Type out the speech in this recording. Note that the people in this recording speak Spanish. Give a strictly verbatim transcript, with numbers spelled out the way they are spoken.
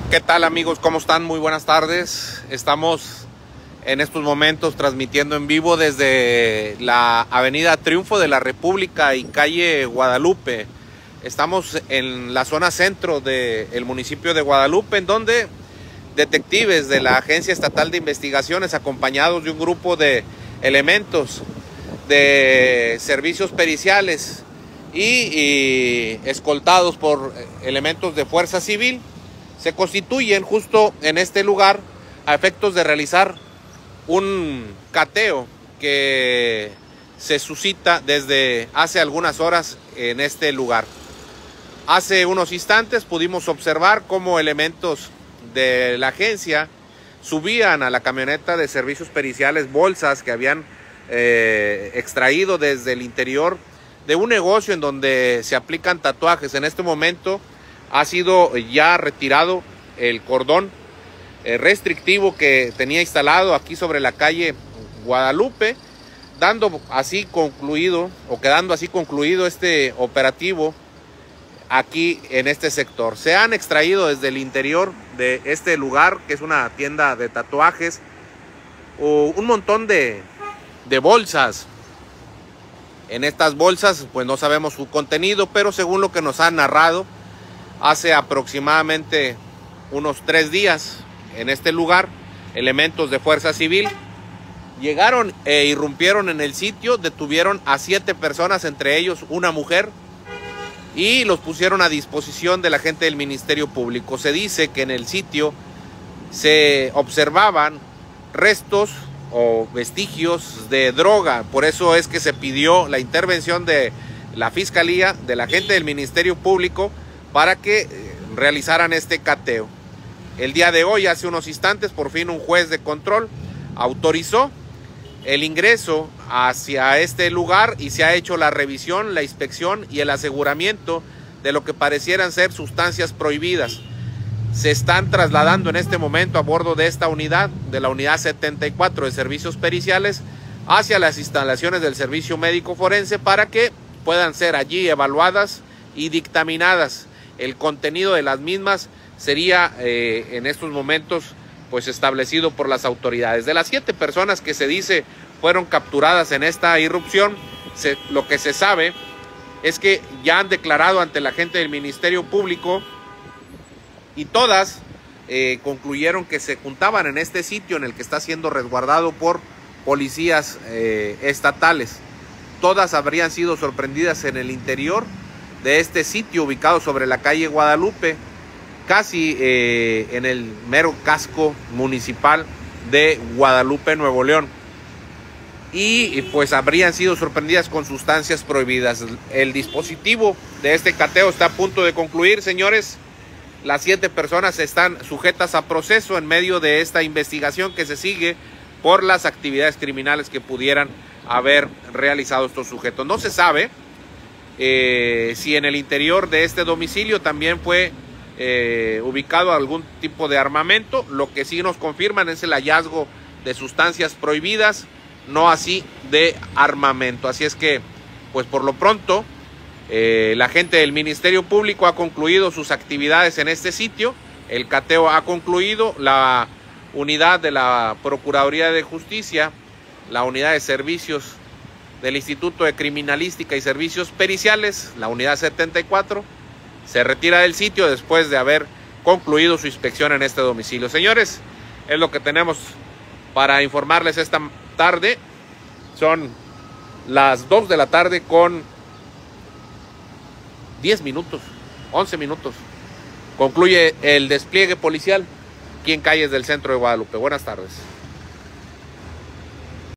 ¿Qué tal, amigos? ¿Cómo están? Muy buenas tardes. Estamos en estos momentos transmitiendo en vivo desde la avenida Triunfo de la República y calle Guadalupe. Estamos en la zona centro del municipio de Guadalupe, en donde detectives de la Agencia Estatal de Investigaciones, acompañados de un grupo de elementos de servicios periciales y, y escoltados por elementos de Fuerza Civil, se constituyen justo en este lugar a efectos de realizar un cateo que se suscita desde hace algunas horas en este lugar. Hace unos instantes pudimos observar cómo elementos de la agencia subían a la camioneta de servicios periciales bolsas que habían eh, extraído desde el interior de un negocio en donde se aplican tatuajes. En este momento ha sido ya retirado el cordón eh, restrictivo que tenía instalado aquí sobre la calle Guadalupe, dando así concluido o quedando así concluido este operativo aquí en este sector. Se han extraído desde el interior de este lugar, que es una tienda de tatuajes, un montón de, de bolsas. En estas bolsas pues no sabemos su contenido, pero según lo que nos han narrado, hace aproximadamente unos tres días en este lugar, elementos de Fuerza Civil llegaron e irrumpieron en el sitio, detuvieron a siete personas, entre ellos una mujer, y los pusieron a disposición de la gente del Ministerio Público. Se dice que en el sitio se observaban restos o vestigios de droga, por eso es que se pidió la intervención de la Fiscalía, de la gente del Ministerio Público, para que realizaran este cateo. El día de hoy, hace unos instantes, por fin un juez de control autorizó el ingreso hacia este lugar y se ha hecho la revisión, la inspección y el aseguramiento de lo que parecieran ser sustancias prohibidas. Se están trasladando en este momento a bordo de esta unidad, de la unidad setenta y cuatro de servicios periciales, hacia las instalaciones del servicio médico forense para que puedan ser allí evaluadas y dictaminadas. El contenido de las mismas sería eh, en estos momentos pues establecido por las autoridades. De las siete personas que se dice fueron capturadas en esta irrupción, se, lo que se sabe es que ya han declarado ante la gente del Ministerio Público y todas eh, concluyeron que se juntaban en este sitio en el que está siendo resguardado por policías eh, estatales. Todas habrían sido sorprendidas en el interior de este sitio ubicado sobre la calle Guadalupe, casi eh, en el mero casco municipal de Guadalupe, Nuevo León. Y, y pues habrían sido sorprendidas con sustancias prohibidas. El dispositivo de este cateo está a punto de concluir, señores. Las siete personas están sujetas a proceso en medio de esta investigación que se sigue por las actividades criminales que pudieran haber realizado estos sujetos. No se sabe Eh, si en el interior de este domicilio también fue eh, ubicado algún tipo de armamento. Lo que sí nos confirman es el hallazgo de sustancias prohibidas, no así de armamento. Así es que, pues por lo pronto, eh, la gente del Ministerio Público ha concluido sus actividades en este sitio. El cateo ha concluido. La unidad de la Procuraduría de Justicia, la unidad de servicios del Instituto de Criminalística y Servicios Periciales, la unidad setenta y cuatro, se retira del sitio después de haber concluido su inspección en este domicilio. Señores, es lo que tenemos para informarles esta tarde. Son las dos de la tarde con diez minutos, once minutos. Concluye el despliegue policial aquí en calles del centro de Guadalupe. Buenas tardes.